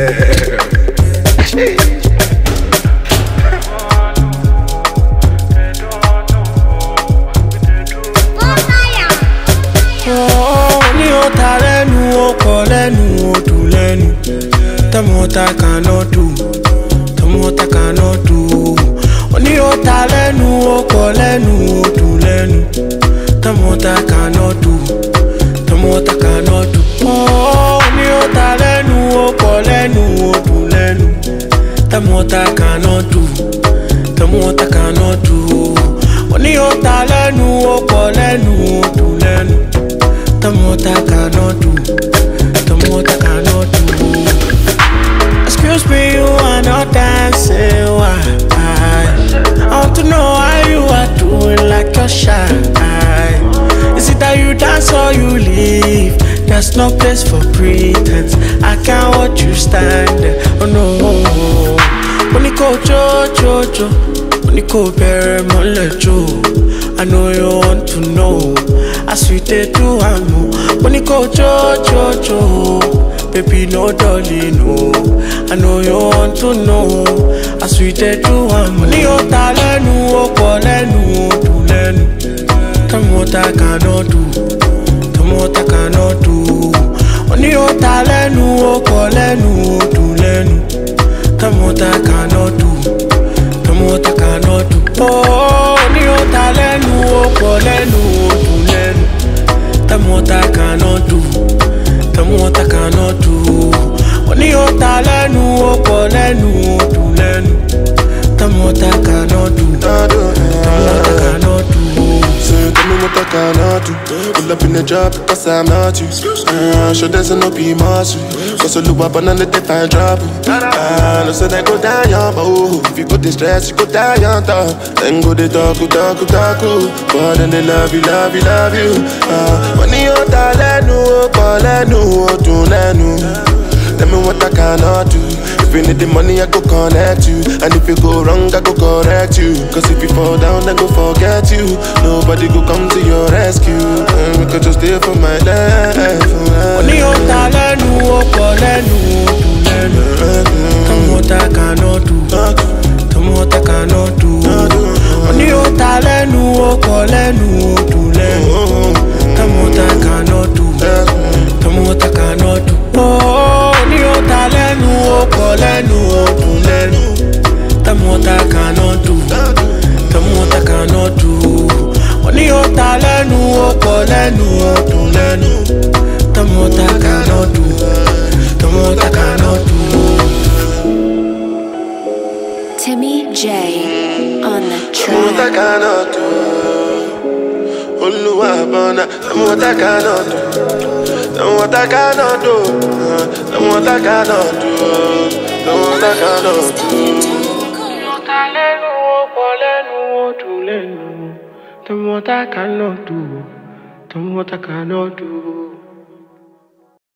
Lenu, do Lenu. Tell me what I cannot do. Tell me what I cannot do. Only what I Lenu, Lenu, do Lenu. Tell me what I cannot do. Tell me what I cannot do. Oh, only what I Lenu, Lenu, do Lenu. Tell me what I cannot do. Tell me what I cannot do. Only what I Lenu, Lenu, do Lenu. Tell me what I cannot do. Tell me what I cannot do. Excuse me, you are not dancing. Why? I want to know how you are doing like you're shy. Is it that you dance or you leave? There's no place for pretense. I can't watch you stand there. Oh no. When you go jo, when you go bury my lejo. I know you want to know. I sweet they do I know. When you go jo, baby no darling no. I know you want to know. I sweet they do I know. When you ta Lenu, Lenu, do Lenu. Tell me what I cannot do. Tell me what I cannot do. When you ta Lenu, Lenu, do Lenu. Tell me what I cannot do. Tell me what I cannot do. Oh, when you ta Lenu, Lenu, do Lenu. Tell me what I cannot do. Tell me what I cannot do. When you ta Lenu, Lenu, do Lenu. Tell me what I cannot do. Tell me what I cannot do. So tell me what I cannot do. Pull up in the job because I'm not you. Sure there's no be muscle. Cause you look up and let the fire drop. No say they go down your bow. If you go distress, you go down your top. Then go they talk. But then they love you. When you're Lenu, Lenu, do Lenu. Tell me what I cannot do. If you need the money, I go connect you. And if you go wrong, I go correct you. Cause if you fall down, I go forget you. Nobody go come to your rescue. And we could just stay for my life. When you ta Lenu, Lenu, do Lenu. Tell me what I cannot do. Tell me what I cannot do. When you ta Lenu, Lenu, do Lenu. Tell me what I cannot do. Tell me what I cannot do. Oh, when you ta Lenu, Lenu, do Lenu. Tell me what I cannot do. Tell me what I cannot do. When you ta Lenu, Lenu, do Lenu. Tell me what I cannot do. Tell me what I cannot do. Timmy J on the track. Tell me what I cannot do. Tell me what I cannot do. Tell me what I cannot do. Tell me what I cannot do. Tell me what I cannot do. Tell me what I cannot do. Tell me what I cannot do.